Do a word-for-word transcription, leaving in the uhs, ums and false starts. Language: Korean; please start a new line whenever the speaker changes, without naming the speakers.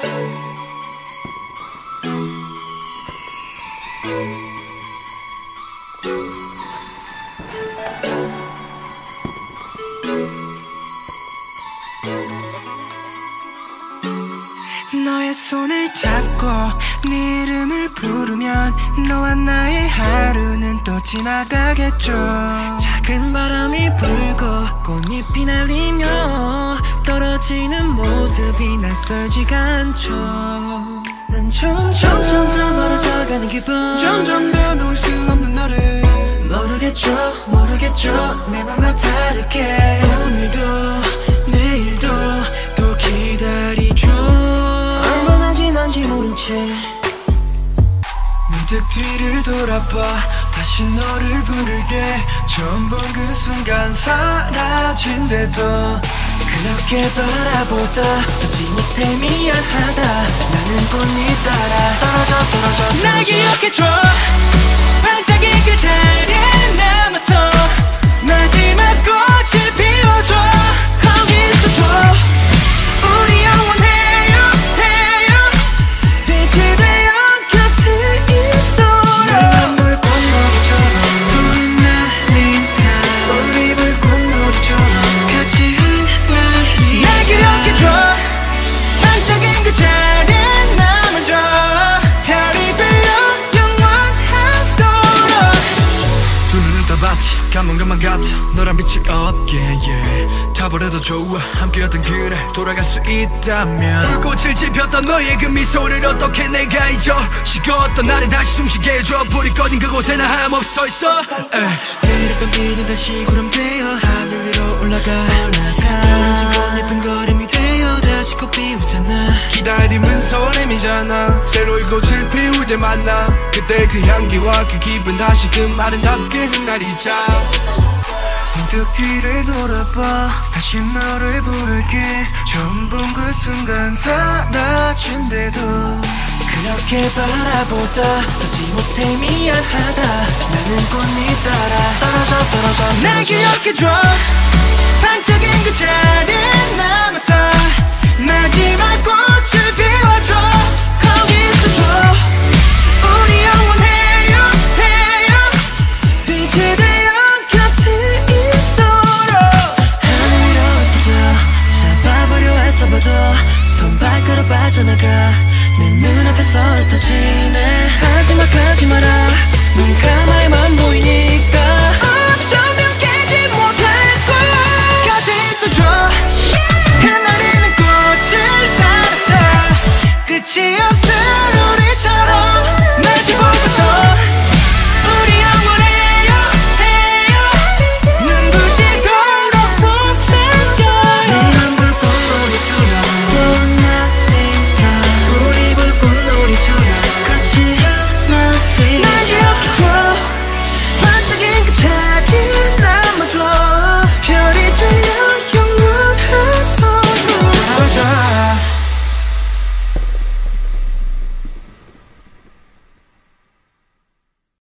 너의 손을 잡고 네 이름을 부르면 너와 나의 하루는 또 지나가겠죠. 작은 바람이 불고 꽃잎이 날리며 떨어지는 모습이 낯설지가 않죠. 난 점점 점점 더 멀어져가는 기분, 점점 더 놓을 수 없는 너를 모르겠죠 모르겠죠 내 맘과 다르게 오늘도 내일도 또 기다리죠. 얼마나 지난지 모른 채 문득 뒤를 돌아봐 다시 너를 부르게 처음 본 그 순간 사라진대도 그렇게 바라보다 듣지 못해 미안하다. 나는 꽃잎 따라 떨어져 떨어져 떨어져 날 기억해줘. 반짝인 그 자리에 남아서 마지막 꽃을 피워줘. 거기 있어줘. 우리 영원해요 해요 빛이 되어 곁에 있도록. 내가 물 꽃놀이처럼 우린 날린다. 우리 불꽃놀이처럼 같이 흩날리. 날 기억해줘. 반짝인 그 자리에 남아줘. 별이 되어 영원하도록. 두 눈을 떠봤지 가만가만 같아 너란 빛이 없게 yeah. 타버려도 좋아 함께였던 그날 돌아갈 수 있다면. 불꽃을 지폈던 너의 그 미소를 어떻게 내가 잊어. 식었던 나를 다시 숨쉬게 해줘. 불이 꺼진 그곳에 나 하염없이 서있어. 내렸던 비는 다시 구름 되어 하늘 위로 올라가. 별은 지금 예쁜 그림이 되어 다시 꽃 피우잖아.
기다림은 설렘이잖아. 새로운 꽃을 피울 때 만나. 그때 그 향기와 그 기분 다시금 아름답게 흩날리자.
문득 뒤를 돌아봐 다시 너를 부를게. 처음 본 그 순간 사라진대도 그렇게 바라보다 듣지 못해 미안하다. 나는 꽃잎 따라 떨어져 떨어져 떨어져. 날 기억해줘. 반짝인 그 자리에 남아서 마지막 꽃을 피워줘. 거기 있어줘. 우리 영원해요 해요 빛이 되어 곁에 있도록. 하늘 위로 흩어져 잡아보려 애써봐도 손발가락 빠져나가. 내 눈앞에서 흩어지네. 하지마 가지 마라 눈 감아야만 보이니까. 어쩌면